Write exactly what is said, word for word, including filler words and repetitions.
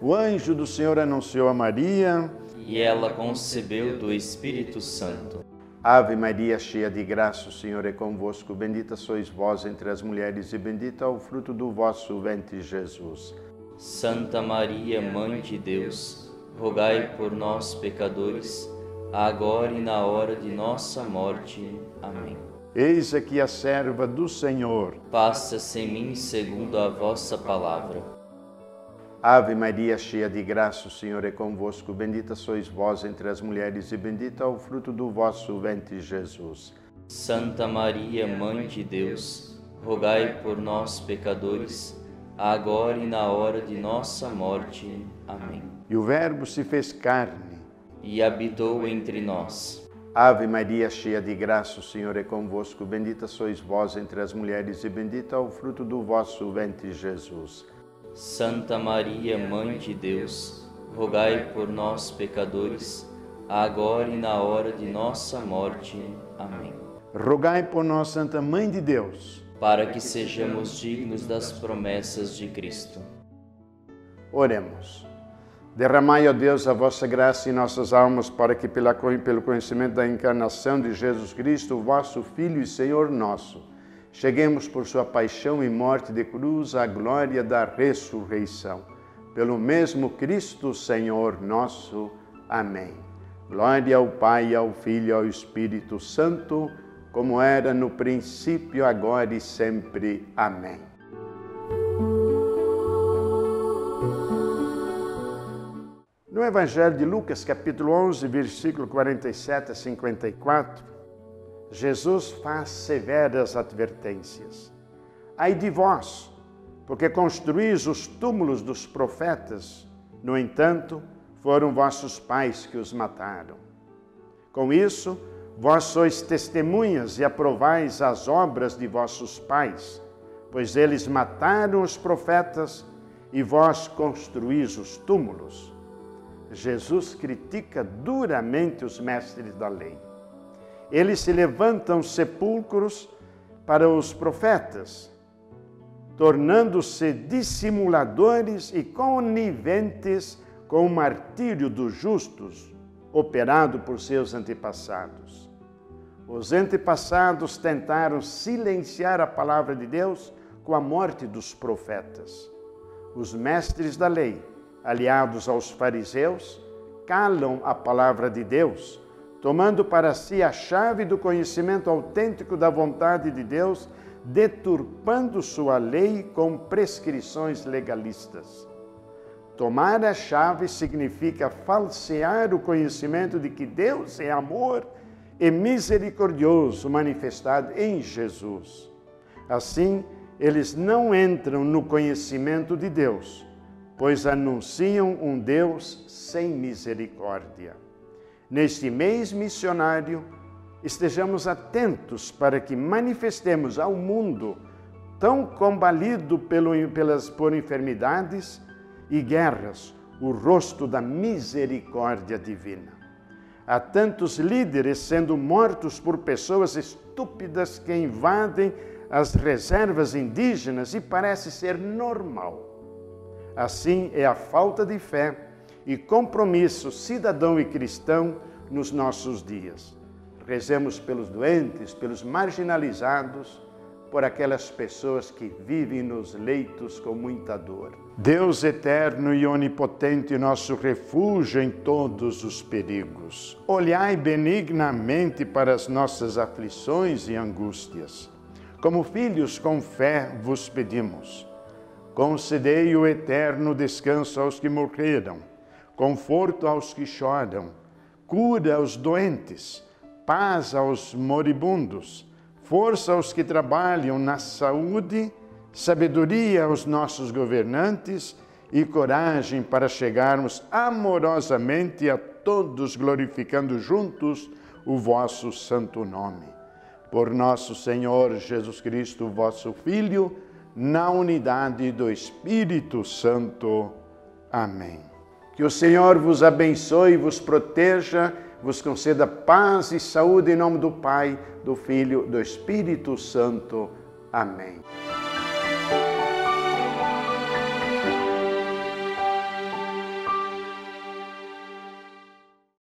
O anjo do Senhor anunciou a Maria, e ela concebeu do Espírito Santo. Ave Maria, cheia de graça, o Senhor é convosco. Bendita sois vós entre as mulheres e bendito é o fruto do vosso ventre, Jesus. Santa Maria, Mãe de Deus, rogai por nós, pecadores, agora e na hora de nossa morte. Amém. Eis aqui a serva do Senhor. Faça-se em mim segundo a vossa palavra. Ave Maria, cheia de graça, o Senhor é convosco. Bendita sois vós entre as mulheres e bendito é o fruto do vosso ventre, Jesus. Santa Maria, Mãe de Deus, rogai por nós, pecadores, agora e na hora de nossa morte. Amém. E o Verbo se fez carne e habitou entre nós. Ave Maria, cheia de graça, o Senhor é convosco. Bendita sois vós entre as mulheres e bendito é o fruto do vosso ventre, Jesus. Santa Maria, Mãe de Deus, rogai por nós, pecadores, agora e na hora de nossa morte. Amém. Rogai por nós, Santa Mãe de Deus, para que sejamos dignos das promessas de Cristo. Oremos. Derramai, ó Deus, a vossa graça em nossas almas, para que, pela, pelo conhecimento da encarnação de Jesus Cristo, vosso Filho e Senhor nosso, cheguemos por sua paixão e morte de cruz à glória da ressurreição. Pelo mesmo Cristo, Senhor nosso. Amém. Glória ao Pai, ao Filho e ao Espírito Santo, como era no princípio, agora e sempre. Amém. No Evangelho de Lucas, capítulo onze, versículo quarenta e sete a cinquenta e quatro, Jesus faz severas advertências. Ai de vós, porque construís os túmulos dos profetas, no entanto, foram vossos pais que os mataram. Com isso, vós sois testemunhas e aprovais as obras de vossos pais, pois eles mataram os profetas e vós construís os túmulos. Jesus critica duramente os mestres da lei. Eles se levantam sepulcros para os profetas, tornando-se dissimuladores e coniventes com o martírio dos justos, operado por seus antepassados. Os antepassados tentaram silenciar a palavra de Deus com a morte dos profetas. Os mestres da lei, aliados aos fariseus, calam a palavra de Deus, tomando para si a chave do conhecimento autêntico da vontade de Deus, deturpando sua lei com prescrições legalistas. Tomar a chave significa falsear o conhecimento de que Deus é amor e misericordioso manifestado em Jesus. Assim, eles não entram no conhecimento de Deus, pois anunciam um Deus sem misericórdia. Neste mês missionário, estejamos atentos para que manifestemos ao mundo, tão combalido pelo, pelas, por enfermidades e guerras, o rosto da misericórdia divina. Há tantos líderes sendo mortos por pessoas estúpidas que invadem as reservas indígenas e parece ser normal. Assim é a falta de fé e compromisso cidadão e cristão nos nossos dias. Rezemos pelos doentes, pelos marginalizados, por aquelas pessoas que vivem nos leitos com muita dor. Deus eterno e onipotente, nosso refúgio em todos os perigos, olhai benignamente para as nossas aflições e angústias. Como filhos com fé vos pedimos, concedei o eterno descanso aos que morreram, conforto aos que choram, cura aos doentes, paz aos moribundos, força aos que trabalham na saúde, sabedoria aos nossos governantes e coragem para chegarmos amorosamente a todos, glorificando juntos o vosso santo nome. Por nosso Senhor Jesus Cristo, vosso Filho, na unidade do Espírito Santo. Amém. Que o Senhor vos abençoe e vos proteja, vos conceda paz e saúde em nome do Pai, do Filho, do Espírito Santo. Amém.